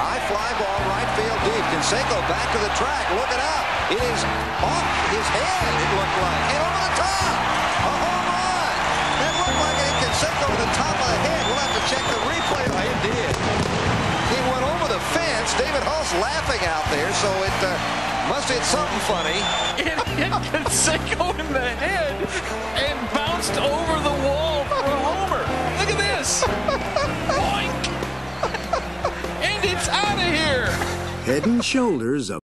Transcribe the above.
High fly ball, right field deep. Canseco back to the track, looking out. It is off his head, it looked like. And over the top, a home run. That looked like it hit Canseco to the top of the head. We'll have to check the replay. It did. He went over the fence. David Hull's laughing out there, so it must hit something funny. It hit Canseco in the head and bounced over the wall for a homer. Look at this. Boink. And it's out of here. Head and shoulders